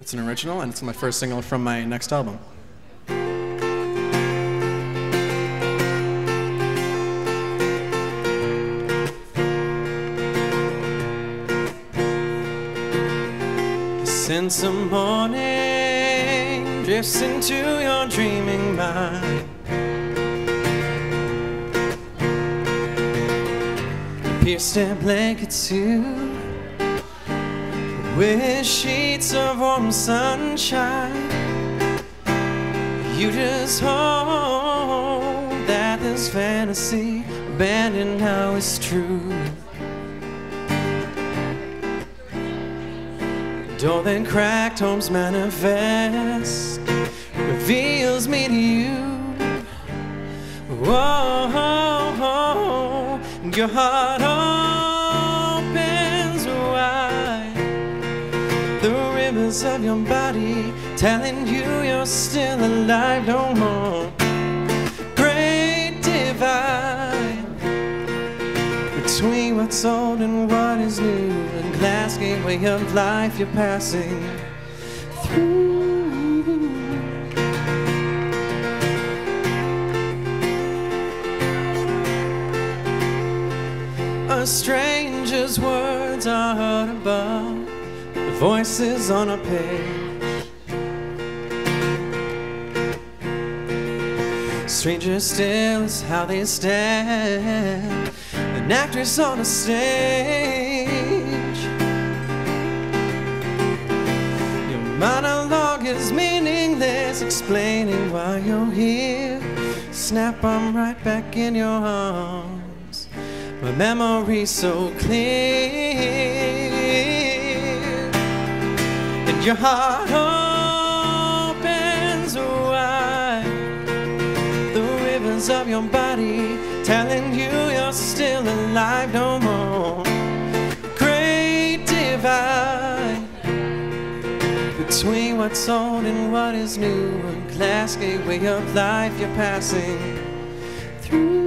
It's an original, and it's my first single from my next album. Since the morning drifts into your dreaming mind, pierce their blankets too with sheets of warm sunshine. You just hope that this fantasy abandoned now is true. Door that cracked, homes manifest, reveals me to you. Whoa, your heart opens wide. The rivers of your body telling you you're still alive. No more great divide between what's old and what is new, and glass gateway of life you're passing through. A stranger's words are heard above, the voices on a page. Stranger still is how they stand, an actress on a stage. Your monologue is meaningless, explaining why you're here. Snap, I'm right back in your arms, my memory's so clear. And your heart opens wide, the rivers of your body telling you you're still alive. No more great divide between what's old and what is new, a glass gateway of life you're passing through.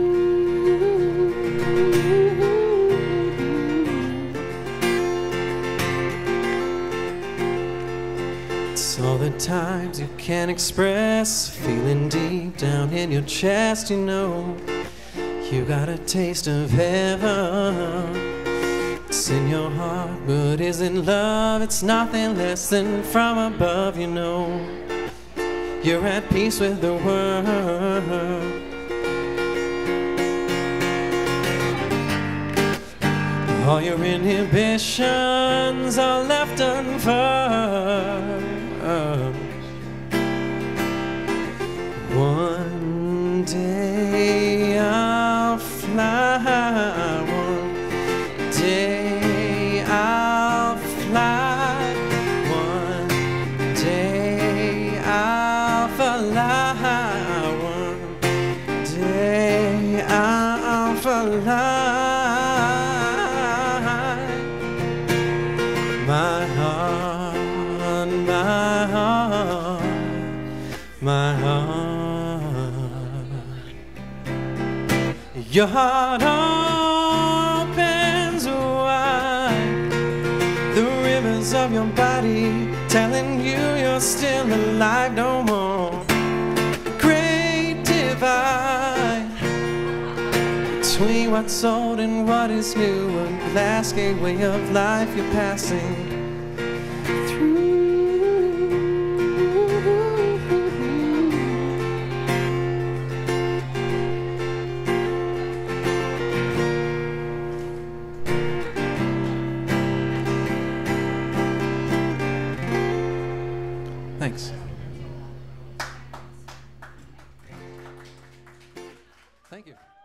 It's all the times you can't express, feeling deep down in your chest. You know you got a taste of heaven. It's in your heart, but isn't love. It's nothing less than from above. You know you're at peace with the world. All your inhibitions are left unfurled. One day I'll fly, one day I'll fly, one day I'll fly, one day I'll fly. My heart, my heart, my heart. Your heart opens wide, the rivers of your body telling you you're still alive. No more great divide between what's old and what is new, a glass gateway of life you're passing through. Thanks. Thank you.